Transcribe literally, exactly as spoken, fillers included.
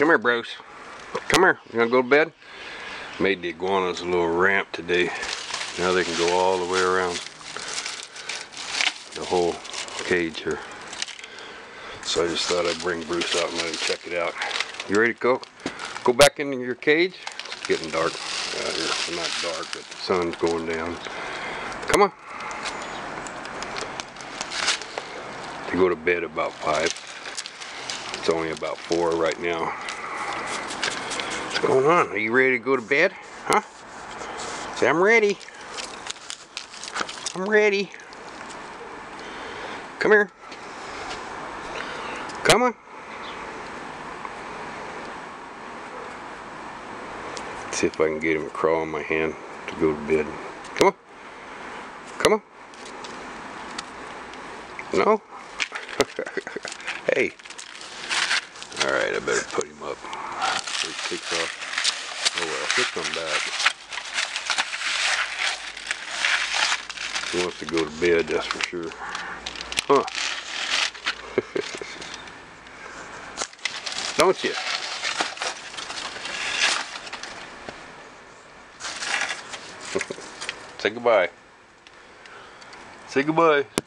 Come here, Bruce. Come here. You gonna go to bed? Made the iguanas a little ramp today. Now they can go all the way around the whole cage here. So I just thought I'd bring Bruce out and let him check it out. You ready to go? Go back into your cage? It's getting dark out here. Well, not dark, but the sun's going down. Come on. They go to bed about five. It's only about four right now. What's going on? Are you ready to go to bed? Huh? Say, I'm ready. I'm ready. Come here. Come on. Let's see if I can get him to crawl on my hand to go to bed. Come on. Come on. No? Hey. Alright, I better put him up. So he kicks off. Oh well, he'll come back. He wants to go to bed, that's for sure. Huh. Don't you? Say goodbye. Say goodbye.